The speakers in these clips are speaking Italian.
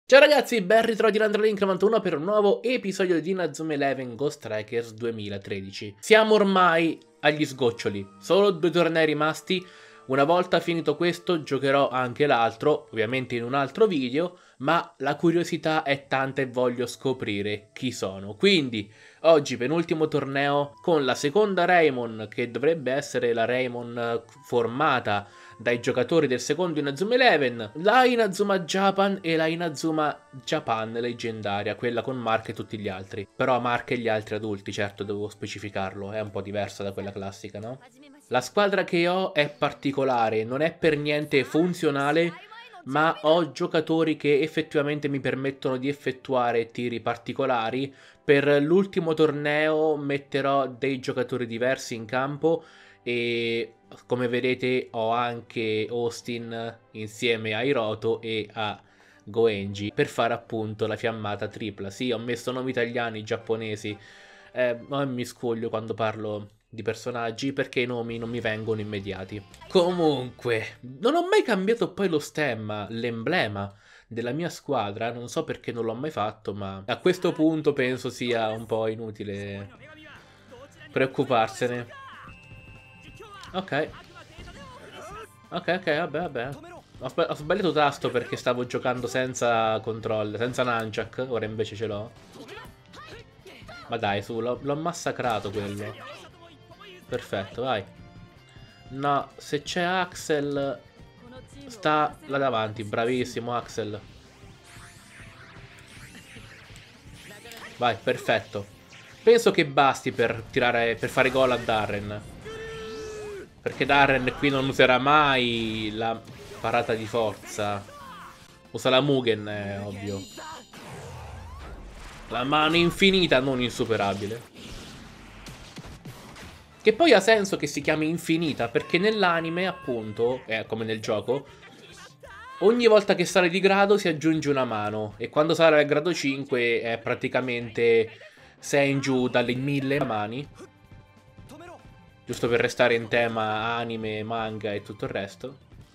Ciao ragazzi, ben ritrovati da Androlink91 per un nuovo episodio di Inazuma Eleven Ghost Strikers 2013. Siamo ormai agli sgoccioli, solo 2 tornei rimasti. Una volta finito questo giocherò anche l'altro, ovviamente in un altro video, ma la curiosità è tanta e voglio scoprire chi sono. Quindi oggi penultimo torneo con la seconda Raymon, che dovrebbe essere la Raymon formata dai giocatori del secondo Inazuma Eleven, la Inazuma Japan e la Inazuma Japan leggendaria, quella con Mark e tutti gli altri. Però Mark e gli altri adulti, certo, devo specificarlo, è un po' diversa da quella classica, no? La squadra che ho è particolare, non è per niente funzionale, ma ho giocatori che effettivamente mi permettono di effettuare tiri particolari. Per l'ultimo torneo metterò dei giocatori diversi in campo e come vedete ho anche Austin insieme a Hiroto e a Goenji per fare appunto la fiammata tripla. Sì, ho messo nomi italiani, giapponesi, ma mi scoglio quando parlo di personaggi perché i nomi non mi vengono immediati. Comunque, non ho mai cambiato poi lo stemma, l'emblema della mia squadra, non so perché non l'ho mai fatto, ma a questo punto penso sia un po' inutile preoccuparsene. Ok. Ok, vabbè. Ho sbagliato tasto perché stavo giocando senza controllo, senza nunchuck, ora invece ce l'ho. Ma dai, su, l'ho massacrato quello. Perfetto, vai. No, se c'è Axel, sta là davanti, bravissimo Axel. Vai, perfetto. Penso che basti per fare gol a Darren. Perché Darren qui non userà mai la parata di forza. Usa la Mugen, è ovvio. La mano infinita, non insuperabile. Che poi ha senso che si chiami infinita, perché nell'anime, appunto, come nel gioco, ogni volta che sale di grado si aggiunge una mano. E quando sale al grado 5 è praticamente 6 in giù dalle 1000 mani. Giusto per restare in tema anime, manga e tutto il resto.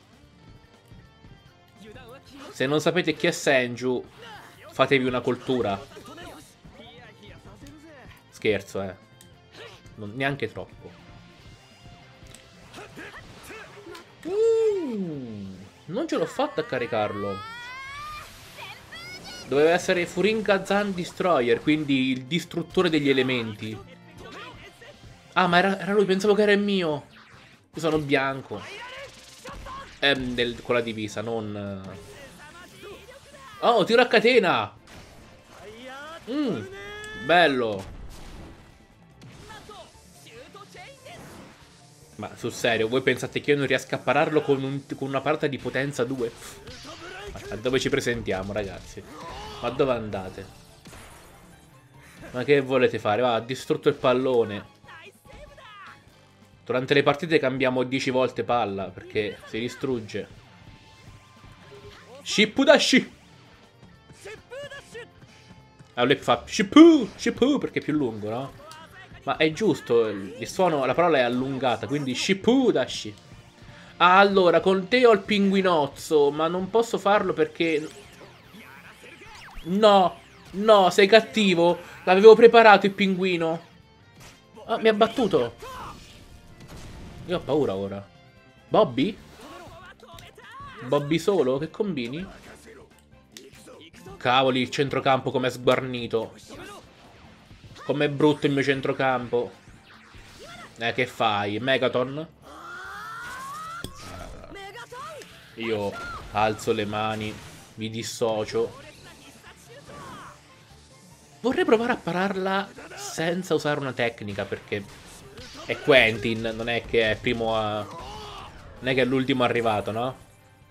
Se non sapete chi è Senju, fatevi una cultura. Scherzo, neanche troppo. Non ce l'ho fatta a caricarlo. Doveva essere Furinkazan Destroyer, quindi il distruttore degli elementi. Ah, ma era lui, pensavo che era il mio. Io sono bianco. Con la divisa, non... Oh, tiro a catena! Bello! Ma sul serio, voi pensate che io non riesca a pararlo con una parata di potenza 2? Ma dove ci presentiamo, ragazzi? Ma dove andate? Ma che volete fare? Va, ha distrutto il pallone. Durante le partite cambiamo 10 volte palla perché si distrugge. Shippudashi! Allora fa Shippu perché è più lungo, no? Ma è giusto, il suono, la parola è allungata, quindi Shippudashi. Ah, allora, con te ho il pinguinozzo, ma non posso farlo perché... No, no, sei cattivo. L'avevo preparato il pinguino. Ah, mi ha battuto. Io ho paura ora. Bobby? Bobby solo? Che combini? Cavoli, il centrocampo com'è sguarnito. Com'è brutto il mio centrocampo. Che fai? Megaton? Io alzo le mani. Mi dissocio. Vorrei provare a pararla senza usare una tecnica perché è Quentin, non è che è primo a... non è che è l'ultimo arrivato, no?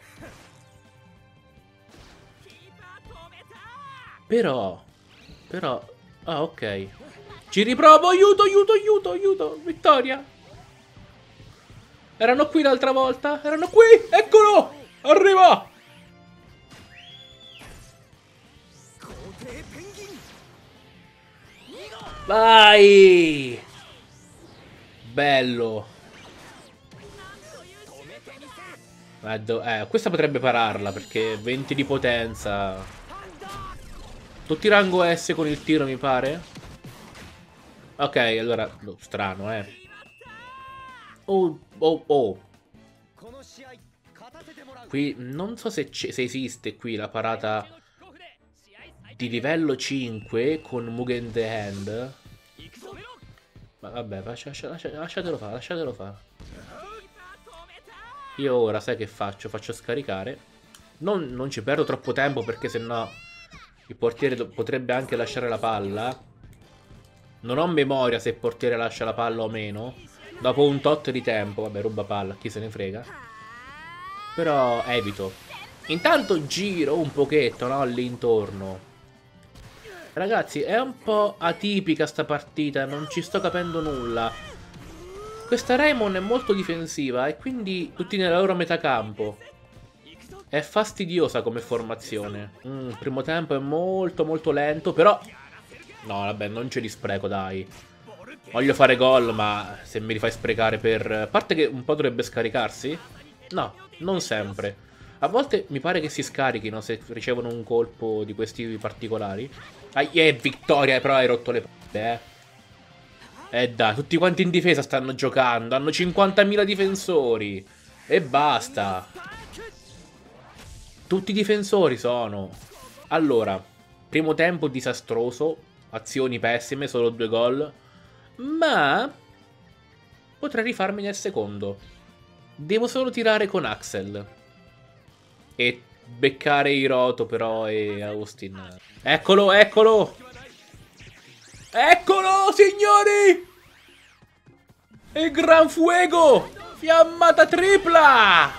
Però... Ah, ok. Ci riprovo, aiuto! Vittoria! Erano qui l'altra volta? Erano qui! Eccolo! Arriva! Vai! Bello. Questa potrebbe pararla perché 20 di potenza. Tutti rango S con il tiro, mi pare. Ok, allora... No, strano, Oh, oh, oh. Qui non so se esiste qui la parata di livello 5 con Mugen the Hand. Ma vabbè, lasciatelo fare, lasciatelo fare. Io ora sai che faccio? Faccio scaricare. Non ci perdo troppo tempo perché sennò il portiere potrebbe anche lasciare la palla. Non ho memoria se il portiere lascia la palla o meno. Dopo un tot di tempo, vabbè, ruba palla, chi se ne frega. Però evito. Intanto giro un pochetto, no, all'intorno. Ragazzi, è un po' atipica sta partita, non ci sto capendo nulla. Questa Raimon è molto difensiva e quindi tutti nella loro metà campo. È fastidiosa come formazione. Il primo tempo è molto molto lento, però... No, vabbè, non ce li spreco, dai. Voglio fare gol, ma se me li fai sprecare per... A parte che un po' dovrebbe scaricarsi? No, non sempre. A volte mi pare che si scarichino se ricevono un colpo di questi particolari. Vittoria, però hai rotto le palle, dai, tutti quanti in difesa stanno giocando. Hanno 50.000 difensori. E basta. Tutti difensori sono. Allora, primo tempo disastroso. Azioni pessime, solo 2 gol. Ma potrei rifarmene al secondo. Devo solo tirare con Axel e beccare Hiroto però e Austin. Eccolo, eccolo. Eccolo, signori. E Gran Fuego. Fiammata tripla.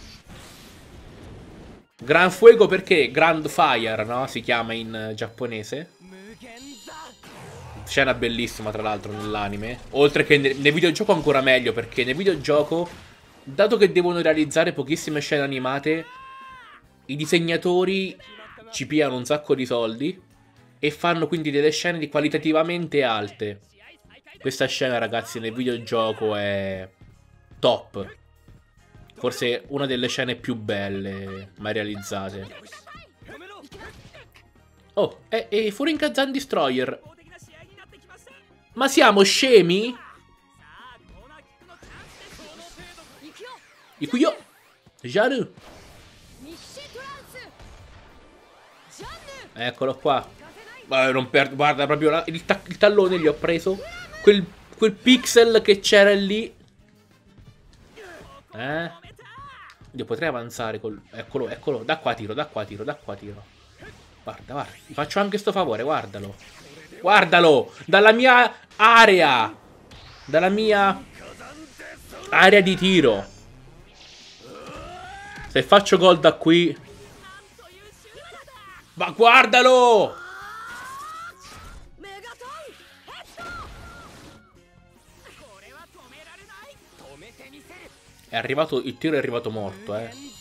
Gran Fuego perché? Grand Fire, no? Si chiama in giapponese. Scena bellissima tra l'altro nell'anime. Oltre che nel videogioco ancora meglio, perché nel videogioco, dato che devono realizzare pochissime scene animate, i disegnatori ci piano un sacco di soldi e fanno quindi delle scene qualitativamente alte. Questa scena, ragazzi, nel videogioco è top. Forse una delle scene più belle mai realizzate. Oh, è Furin-Kazan Destroyer. Ma siamo scemi? Ikuyo! Jaru! Eccolo qua. Non perdo, guarda, proprio il tallone gli ho preso. Quel pixel che c'era lì. Io potrei avanzare col... Eccolo, eccolo. Da qua tiro, da qua tiro, da qua tiro. Guarda, guarda. Gli faccio anche sto favore, guardalo. Guardalo! Dalla mia area! Dalla mia area di tiro. Se faccio gol da qui... Ma guardalo! È arrivato... Il tiro è arrivato morto,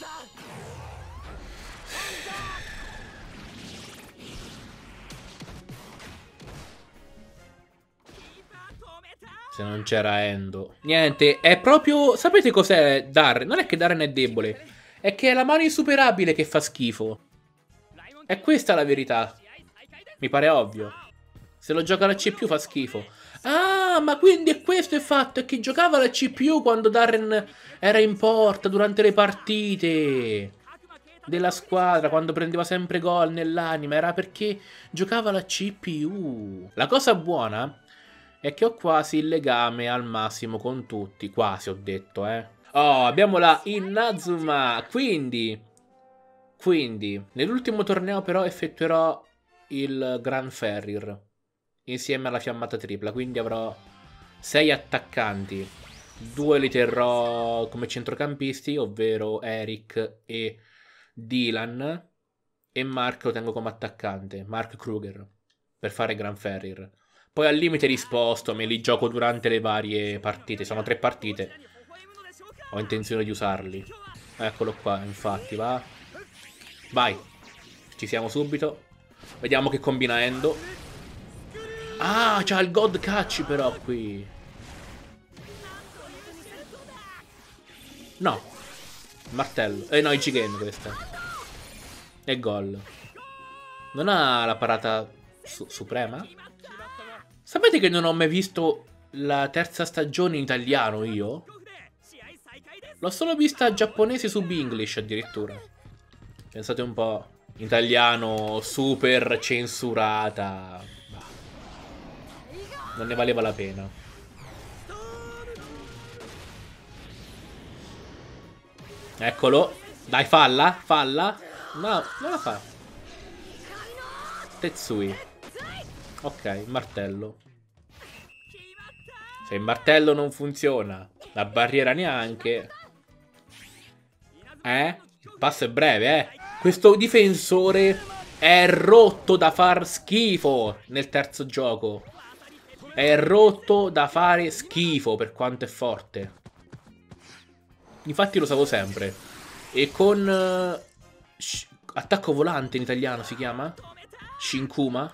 Se non c'era Endo. Niente, è proprio... Sapete cos'è Darren? Non è che Darren è debole. È che è la mano insuperabile che fa schifo. È questa la verità. Mi pare ovvio. Se lo gioca la CPU fa schifo. Ah, ma quindi è questo il fatto. È che giocava la CPU quando Darren era in porta durante le partite della squadra, quando prendeva sempre gol nell'anima. Era perché giocava la CPU. La cosa buona è che ho quasi il legame al massimo con tutti. Quasi, ho detto, Oh, abbiamo la Inazuma. Quindi, nell'ultimo torneo però effettuerò il Gran Ferrir insieme alla fiammata tripla. Quindi avrò 6 attaccanti. 2 li terrò come centrocampisti, ovvero Eric e Dylan. E Mark lo tengo come attaccante, Mark Kruger, per fare Gran Ferrir. Poi al limite risposto, me li gioco durante le varie partite. Sono 3 partite. Ho intenzione di usarli. Eccolo qua, infatti, va. Vai. Ci siamo subito. Vediamo che combina Endo. Ah, c'ha il God Catch però qui. No. Martello. No, Ichigen questa. E gol. Non ha la parata suprema? Sapete che non ho mai visto la terza stagione in italiano io? L'ho solo vista giapponese su English addirittura. Pensate un po'. In italiano super censurata. Non ne valeva la pena. Eccolo. Dai, falla, falla. No, non la fa. Tetsui. Ok, martello. Se il martello non funziona, la barriera neanche. Il passo è breve, Questo difensore è rotto da far schifo nel terzo gioco. È rotto da fare schifo per quanto è forte. Infatti lo usavo sempre. E con attacco volante in italiano si chiama? Shinkuma.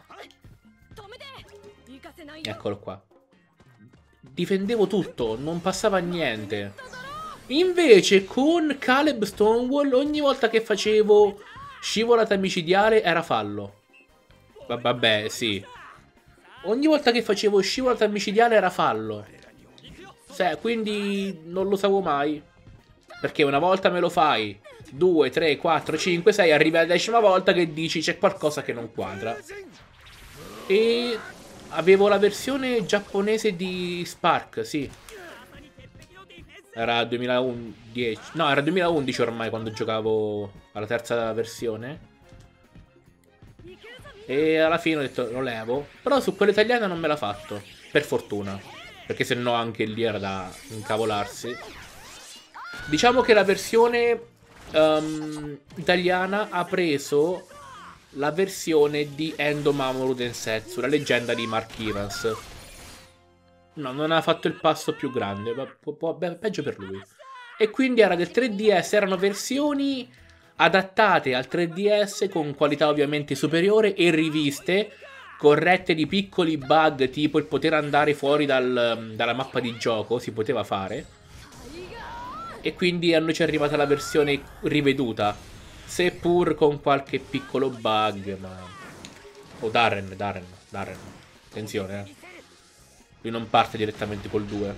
Eccolo qua. Difendevo tutto, non passava niente. Invece con Caleb Stonewall ogni volta che facevo scivolata micidiale era fallo. Vabbè, sì. Ogni volta che facevo scivolata micidiale era fallo. Quindi non lo usavo mai. Perché una volta me lo fai, 2, 3, 4, 5, 6, arrivi alla 10ª volta che dici c'è qualcosa che non quadra. E avevo la versione giapponese di Spark, sì. Era 2010. No, era 2011 ormai quando giocavo alla terza versione. E alla fine ho detto lo levo. Però su quella italiana non me l'ha fatto. Per fortuna. Perché se no anche lì era da incavolarsi. Diciamo che la versione italiana ha preso la versione di Endo Mamoru Densetsu, la leggenda di Mark Evans. No, non ha fatto il passo più grande, peggio per lui. E quindi era del 3DS, erano versioni adattate al 3DS con qualità ovviamente superiore e riviste, corrette di piccoli bug, tipo il poter andare fuori dalla mappa di gioco, si poteva fare. E quindi a noi ci è arrivata la versione riveduta, seppur con qualche piccolo bug, ma... Oh, Darren. Attenzione, Lui non parte direttamente col 2.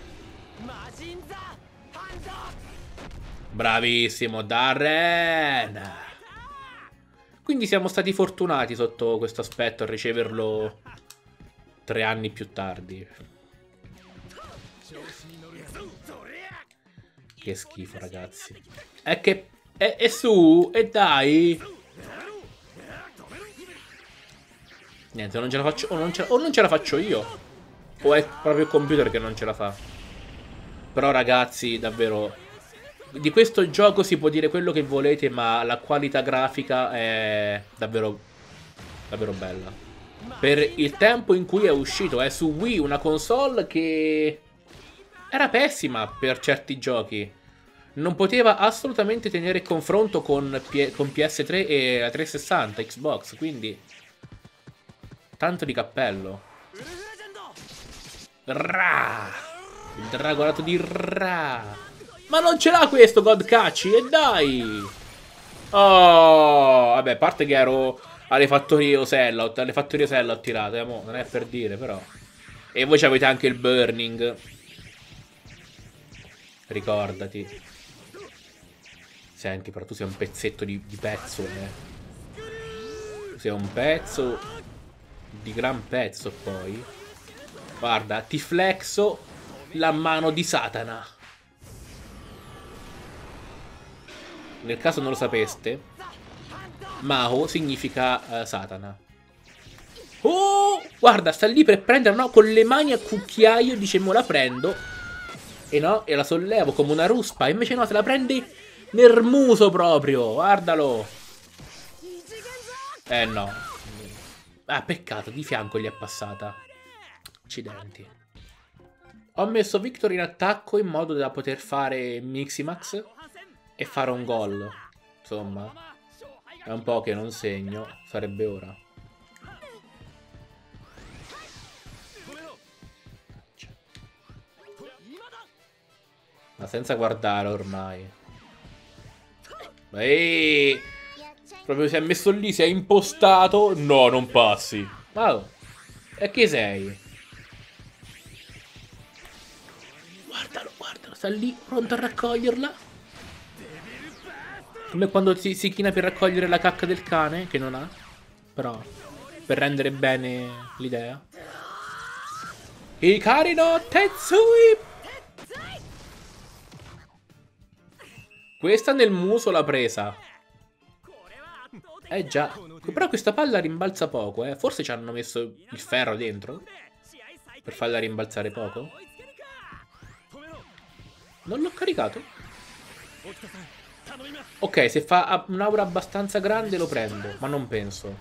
Bravissimo, Darren! Quindi siamo stati fortunati sotto questo aspetto a riceverlo 3 anni più tardi. Che schifo, ragazzi. È che... È su, e dai! Niente, non ce la faccio... O non ce la faccio io. O è proprio il computer che non ce la fa. Però ragazzi, davvero, di questo gioco si può dire quello che volete, ma la qualità grafica è davvero bella. Per il tempo in cui è uscito, è su Wii, una console che era pessima per certi giochi. Non poteva assolutamente tenere confronto con PS3 e la 360, Xbox, quindi tanto di cappello. Ra! Il dragonato di Ra! Ma non ce l'ha questo Godcachi, e dai! Oh! Vabbè, a parte che ero alle fattorie Osella, ho tirato, non è per dire, però. E voi avete anche il Burning. Ricordati. Senti, però tu sei un pezzetto di pezzo, Tu sei un pezzo di gran pezzo, poi. Guarda, ti flexo la mano di Satana. Nel caso non lo sapeste, Maho significa Satana. Oh! Guarda, sta lì per prendere, no? Con le mani a cucchiaio, dice, mo la prendo. E no, e la sollevo come una ruspa. Invece no, se la prende nel muso proprio. Guardalo. No. Ah, peccato, di fianco gli è passata. Accidenti. Ho messo Victor in attacco in modo da poter fare Miximax e fare un gol. Insomma, è un po' che non segno. Sarebbe ora. Ma senza guardare ormai. Ehi! Proprio si è messo lì, si è impostato. No, non passi. Ma e chi sei? Guardalo, guardalo, sta lì pronto a raccoglierla. Come quando si china per raccogliere la cacca del cane, che non ha. Però, per rendere bene l'idea. Hikari no Tetsui! Questa nel muso l'ha presa. Già. Però questa palla rimbalza poco, eh. Forse ci hanno messo il ferro dentro. Per farla rimbalzare poco. Non l'ho caricato. Ok, se fa un'aura abbastanza grande lo prendo. Ma non penso.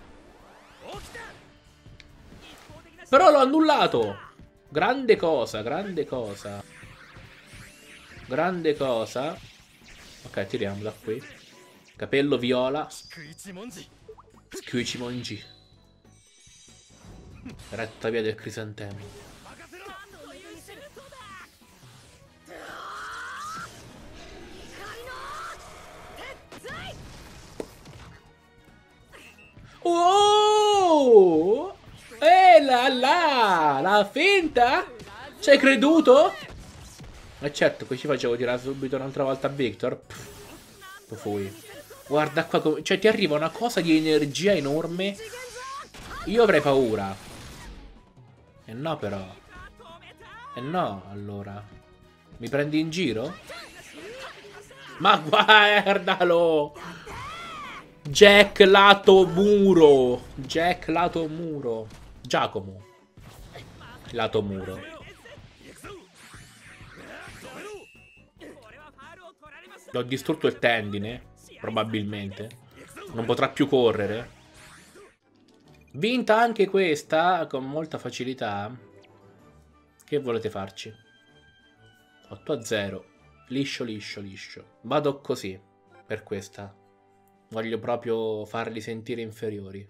Però l'ho annullato. Grande cosa, grande cosa. Grande cosa. Ok, tiriamo da qui. Capello viola. Skyuichimonji. Retta via del crisantemo. Oh! La finta? Ci hai creduto? Ma certo, qui ci facevo tirare subito un'altra volta a Victor. Fui. Guarda qua come... Cioè ti arriva una cosa di energia enorme. Io avrei paura. E no però. E no, allora. Mi prendi in giro? Ma guardalo! Jack lato muro. Jack lato muro. Giacomo. Lato muro. Gli ho distrutto il tendine. Probabilmente. Non potrà più correre. Vinta anche questa. Con molta facilità. Che volete farci? 8-0. Liscio, liscio, liscio. Vado così. Per questa. Voglio proprio farli sentire inferiori.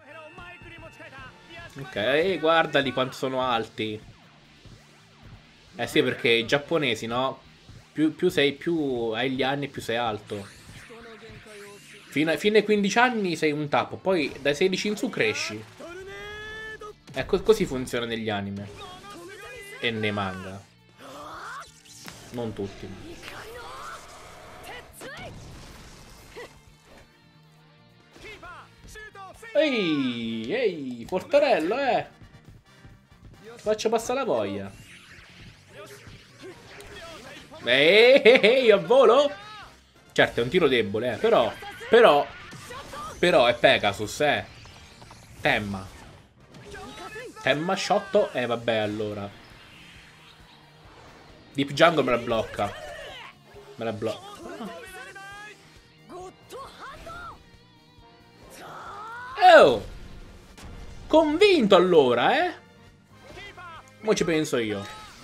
Ok, guardali quanto sono alti. Eh sì, perché i giapponesi, no? Più hai gli anni, più sei alto. Fino ai 15 anni sei un tappo. Poi dai 16 in su cresci. Ecco, così funziona negli anime. E nei manga. Non tutti. Ehi, ehi, portarello, Ti faccio passare la voglia. Ehi, a volo? Certo, è un tiro debole, Però è Pegasus, Temma. Temma shotto. Vabbè, allora. Deep Jungle me la blocca. Me la blocca. Oh! Convinto allora, Mo ci penso io.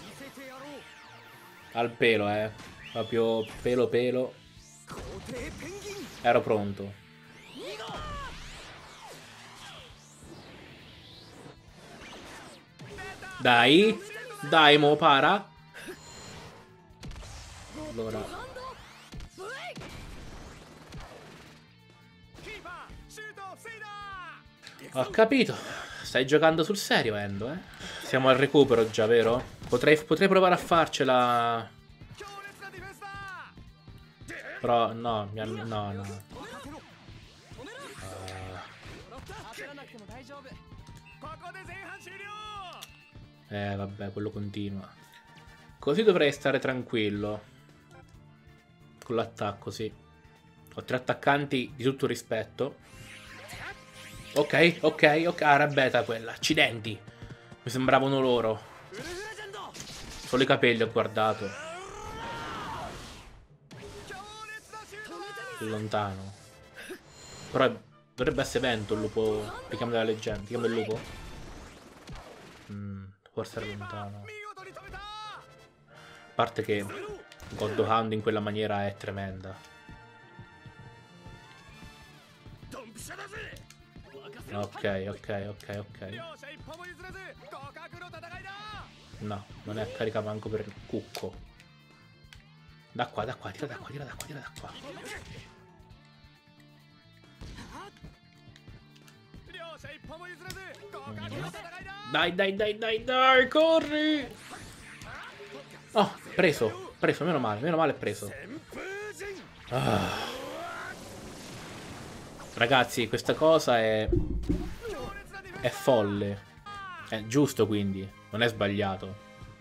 Al pelo, Proprio pelo pelo. Ero pronto. Dai. Dai, mo para. Allora. Ho capito. Stai giocando sul serio, Endo, Siamo al recupero già, vero? Potrei provare a farcela. Però, no, no. Vabbè, quello continua. Così dovrei stare tranquillo. Con l'attacco, sì. Ho 3 attaccanti di tutto rispetto. Ok. Ah, era beta quella. Accidenti. Mi sembravano loro. Solo i capelli ho guardato. Più lontano. Però dovrebbe essere vento il lupo. Richiamo della leggenda. Richiamo il lupo. Forse era lontano. A parte che God Hand in quella maniera è tremenda. Ok. No, non è a carica manco per il cucco. Da qua, tira d'acqua. Dai, dai, dai, dai, dai, corri! Oh, preso, meno male preso. Ah. Ragazzi, questa cosa è folle. È giusto, quindi, non è sbagliato.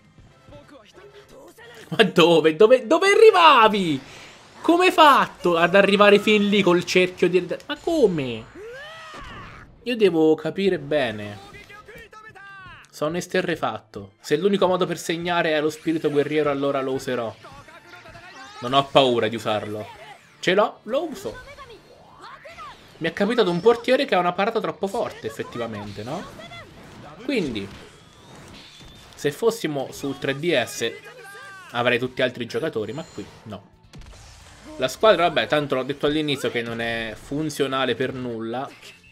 Ma dove? Dove arrivavi? Come hai fatto ad arrivare fin lì col cerchio di... Ma come? Io devo capire bene. Sono esterrefatto. Se l'unico modo per segnare è lo spirito guerriero, allora lo userò. Non ho paura di usarlo. Ce l'ho, lo uso. Mi è capitato un portiere che ha una parata troppo forte, effettivamente, no? Quindi, se fossimo sul 3DS, avrei tutti altri giocatori, ma qui no. La squadra, vabbè, tanto l'ho detto all'inizio che non è funzionale per nulla.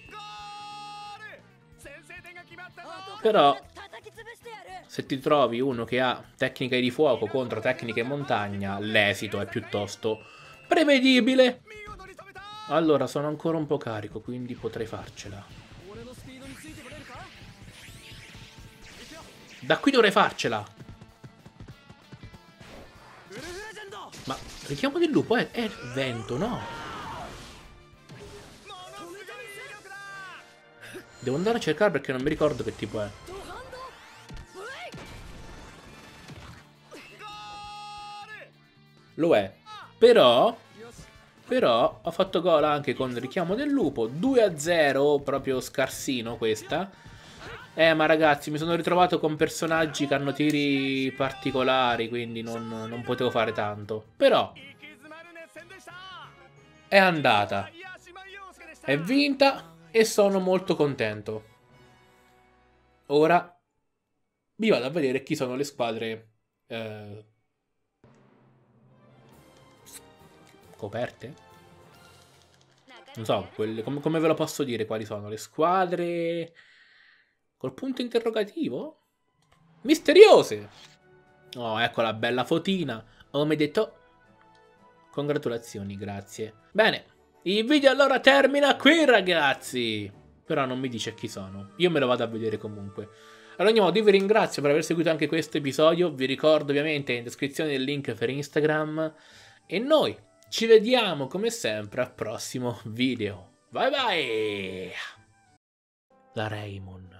Però, se ti trovi uno che ha tecniche di fuoco contro tecniche montagna, l'esito è piuttosto prevedibile. Allora, sono ancora un po' carico, quindi potrei farcela. Da qui dovrei farcela. Ma richiamo del lupo è vento, no? Devo andare a cercare perché non mi ricordo che tipo è. Lo è. Però ho fatto gol anche con il richiamo del lupo. 2-0, proprio scarsino questa. Ma ragazzi, mi sono ritrovato con personaggi che hanno tiri particolari, quindi non potevo fare tanto. Però è andata. È vinta e sono molto contento. Ora vi vado a vedere chi sono le squadre coperte? Non so, come ve lo posso dire quali sono le squadre col punto interrogativo? Misteriose! Oh, ecco la bella fotina. Ho detto. Congratulazioni, grazie. Bene, il video allora termina qui, ragazzi. Però non mi dice chi sono. Io me lo vado a vedere comunque. Ad ogni modo, io vi ringrazio per aver seguito anche questo episodio. Vi ricordo ovviamente in descrizione il link per Instagram. E noi ci vediamo come sempre al prossimo video. Bye bye! La Raymond.